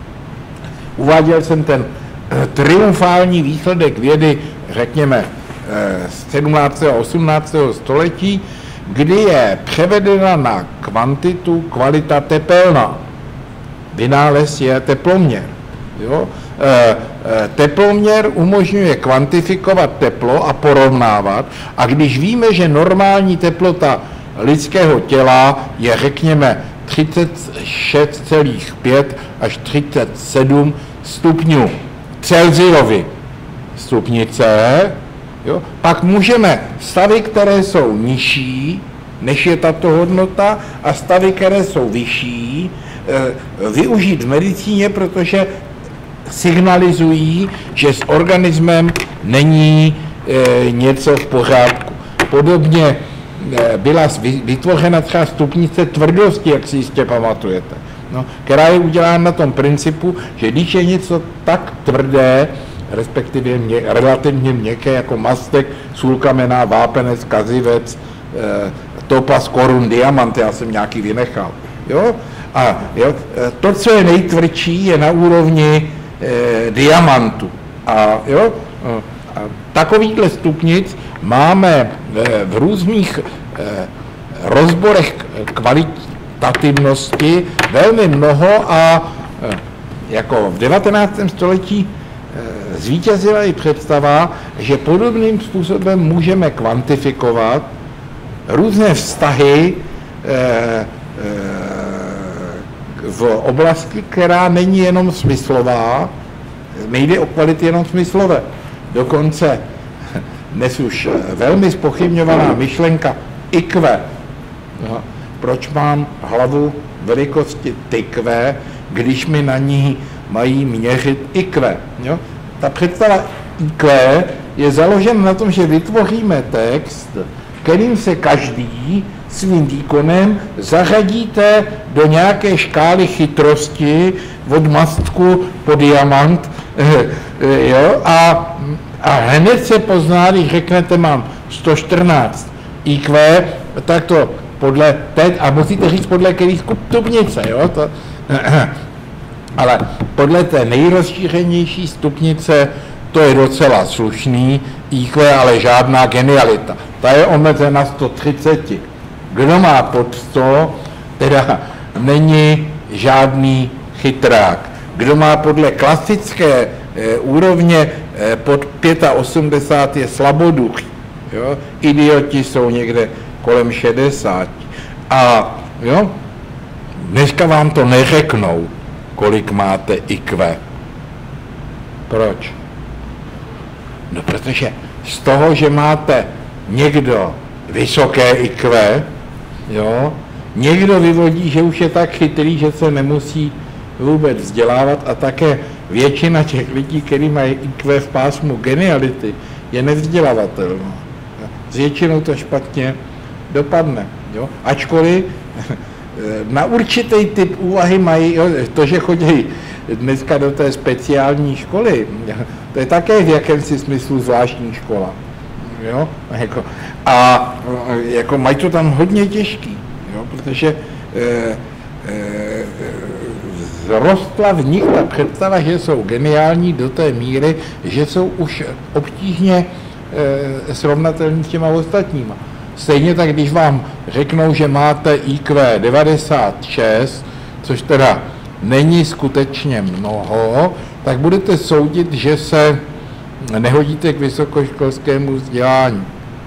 Uváděl jsem ten eh, triumfální výsledek vědy, řekněme, eh, z sedmnáctého a osmnáctého století, kdy je převedena na kvantitu kvalita tepelná. Vynález je teploměr. Jo? E, e, teploměr umožňuje kvantifikovat teplo a porovnávat, a když víme, že normální teplota lidského těla je, řekněme, třicet šest celá pět až třicet sedm stupňů Celsiovy stupnice, jo? Pak můžeme stavy, které jsou nižší, než je tato hodnota, a stavy, které jsou vyšší, e, využít v medicíně, protože signalizují, že s organismem není e, něco v pořádku. Podobně byla vytvořena třeba stupnice tvrdosti, jak si jistě pamatujete, no, která je udělána na tom principu, že když je něco tak tvrdé, respektive mě, relativně měkké jako mastek, sůl kamenná, vápenec, kazivec, e, topaz, korun, diamant, já jsem nějaký vynechal. Jo? A jo, to, co je nejtvrdší, je na úrovni e, diamantu. A, jo, a takovýchhle stupnic máme e, v různých e, rozborech kvalitativnosti velmi mnoho a e, jako v devatenáctém století e, zvítězila i představa, že podobným způsobem můžeme kvantifikovat různé vztahy e, e, v oblasti, která není jenom smyslová, nejde o kvality jenom smyslové. Dokonce dnes už velmi zpochybňovaná myšlenka I Q. No, proč mám hlavu velikosti tykve, když mi na ní mají měřit I Q? Jo? Ta představa I Q je založena na tom, že vytvoříme text, kterým se každý svým výkonem zařadíte do nějaké škály chytrosti od mastku po diamant, jo, a, a hned se pozná, když řeknete, mám sto čtrnáct I Q, tak to podle teď, a musíte říct podle kterých stupnice, jo, to, ale podle té nejrozšířenější stupnice to je docela slušný I Q, ale žádná genialita. Ta je omezena sto třicet. Kdo má pod sto, teda není žádný chytrák. Kdo má podle klasické e, úrovně e, pod osmdesát pět je slaboduch. Jo? Idioti jsou někde kolem šedesát. A jo, dneska vám to neřeknou, kolik máte I Q. Proč? No, protože z toho, že máte někdo vysoké I Q, jo, někdo vyvodí, že už je tak chytrý, že se nemusí vůbec vzdělávat, a také většina těch lidí, kteří mají I Q v pásmu geniality, je nevzdělavatelná. S většinou to špatně dopadne. Jo. Ačkoliv na určitý typ úvahy mají, jo, to, že chodí dneska do té speciální školy, to je také v jakémsi smyslu zvláštní škola. Jo? Jako, a jako mají to tam hodně těžký, jo? Protože e, e, zrostla v nich ta představa, že jsou geniální do té míry, že jsou už obtížně e, srovnatelní s těma ostatníma. Stejně tak, když vám řeknou, že máte I Q devadesát šest, což teda není skutečně mnoho, tak budete soudit, že se nehodíte k vysokoškolskému vzdělání.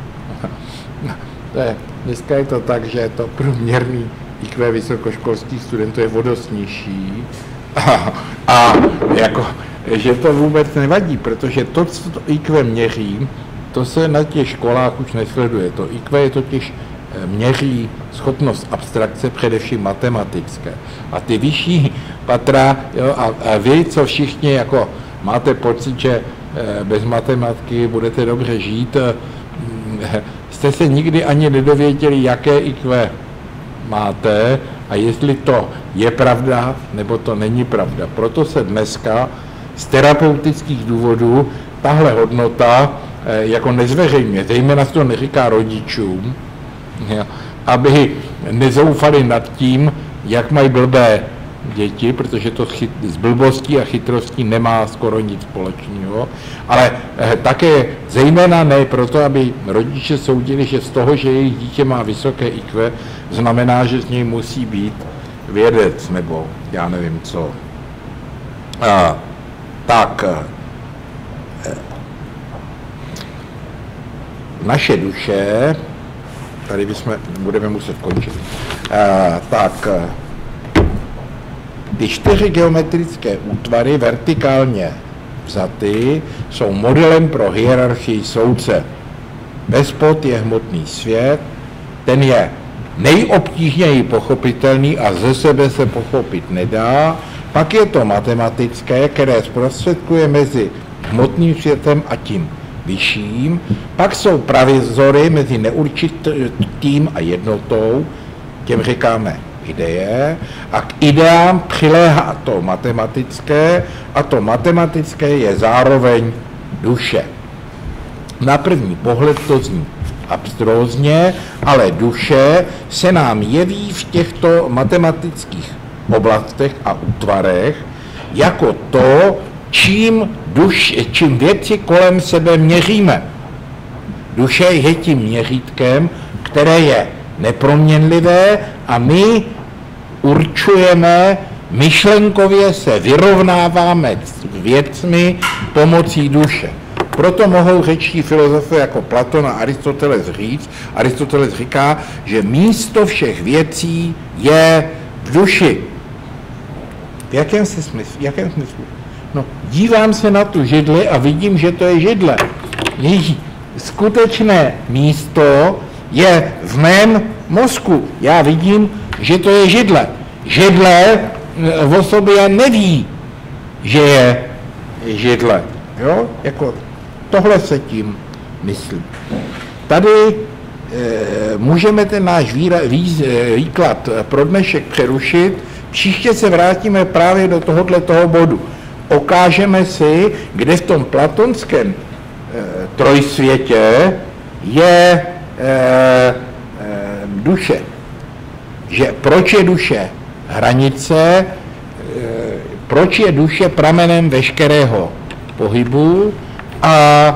To je, dneska je to tak, že to průměrný I Q vysokoškolských studentů je vodost nižší a, a jako, že to vůbec nevadí, protože to, co to I Q měří, to se na těch školách už nesleduje. To I Q je totiž měří schopnost abstrakce, především matematické. A ty vyšší patra, jo, a, a vy, co všichni jako máte pocit, že bez matematiky budete dobře žít, jste se nikdy ani nedověděli, jaké I Q máte a jestli to je pravda, nebo to není pravda. Proto se dneska z terapeutických důvodů tahle hodnota jako nezveřejňuje, zejména se to neříká rodičům, aby nezoufali nad tím, jak mají blbé děti, protože to chyt, s blbostí a chytrostí nemá skoro nic společného, ale eh, také zejména ne proto, aby rodiče soudili, že z toho, že jejich dítě má vysoké I Q, znamená, že z něj musí být vědec, nebo já nevím co. A, tak, eh, naše duše, tady bychom, budeme muset končit, a, tak, ty čtyři geometrické útvary vertikálně vzaty jsou modelem pro hierarchii soudce. Vespod je hmotný svět, ten je nejobtížněji pochopitelný a ze sebe se pochopit nedá. Pak je to matematické, které zprostředkuje mezi hmotným světem a tím vyšším, pak jsou pravizory mezi neurčitým a jednotou, těm říkáme ideje, a k ideám přiléhá to matematické, a to matematické je zároveň duše. Na první pohled to zní abstrózně, ale duše se nám jeví v těchto matematických oblastech a útvarech jako to, čím, duš, čím věci kolem sebe měříme. Duše je tím měřítkem, které je neproměnlivé, a my určujeme, myšlenkově se vyrovnáváme s věcmi pomocí duše. Proto mohou řečtí filozofy jako Platon a Aristoteles říct, Aristoteles říká, že místo všech věcí je v duši. V jakém se smyslu? V jakém smyslu? No, dívám se na tu židli a vidím, že to je židle. Její skutečné místo je v mém mozku. Já vidím, že to je židle. Židle o sobě neví, že je židle. Jo? Jako tohle se tím myslím. Tady e, můžeme ten náš výra, vý, výklad pro dnešek přerušit. Příště se vrátíme právě do tohohle toho bodu. Ukážeme si, kde v tom platonském e, trojsvětě je e, e, duše. Že proč je duše hranice, e, proč je duše pramenem veškerého pohybu a e,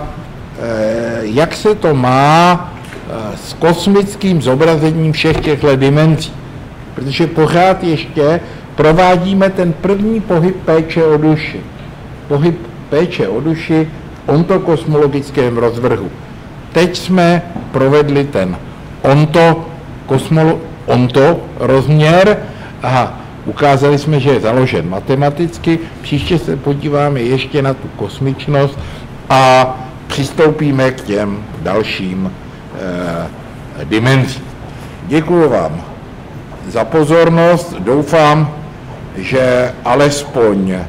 jak se to má e, s kosmickým zobrazením všech těchto dimenzí. Protože pořád ještě provádíme ten první pohyb péče o duši. Pohyb péče o duši v ontokosmologickém rozvrhu. Teď jsme provedli ten onto, kosmolo, onto rozměr a ukázali jsme, že je založen matematicky. Příště se podíváme ještě na tu kosmičnost a přistoupíme k těm dalším eh, dimenzím. Děkuju vám za pozornost. Doufám, že alespoň eh,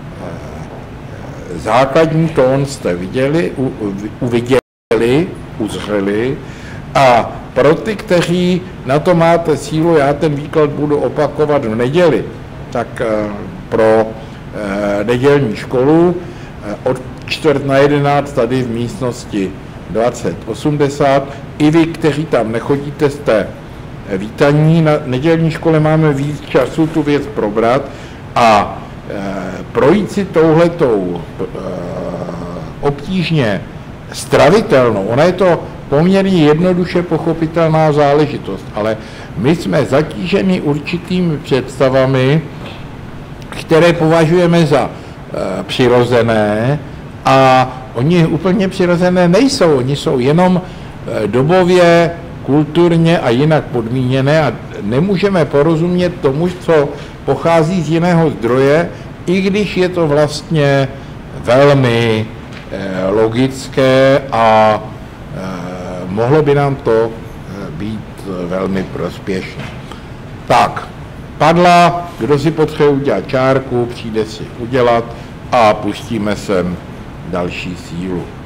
základní tón jste viděli, u, uviděli, uzřeli, a pro ty, kteří na to máte sílu, já ten výklad budu opakovat v neděli, tak eh, pro eh, nedělní školu eh, od čtvrt na jedenáct tady v místnosti dvacet osmdesát. I vy, kteří tam nechodíte, jste vítaní. Na nedělní škole máme víc času tu věc probrat a e, projít si touhletou e, obtížně stravitelnou. Ona je to poměrně jednoduše pochopitelná záležitost, ale my jsme zatíženi určitými představami, které považujeme za e, přirozené, a oni úplně přirozené nejsou. Oni jsou jenom e, dobově, kulturně a jinak podmíněné a nemůžeme porozumět tomu, co pochází z jiného zdroje, i když je to vlastně velmi e, logické a e, mohlo by nám to e, být velmi prospěšné. Tak, padla, kdo si potřebuje udělat čárku, přijde si udělat a pustíme sem další sílu.